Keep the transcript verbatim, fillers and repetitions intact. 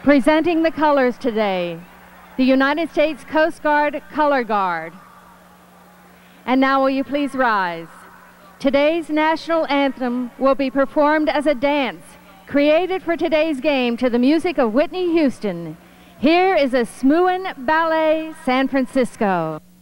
Presenting the colors today, the United States Coast Guard Color Guard. And now will you please rise? Today's national anthem will be performed as a dance created for today's game to the music of Whitney Houston. Here is a Smuin Ballet, San Francisco.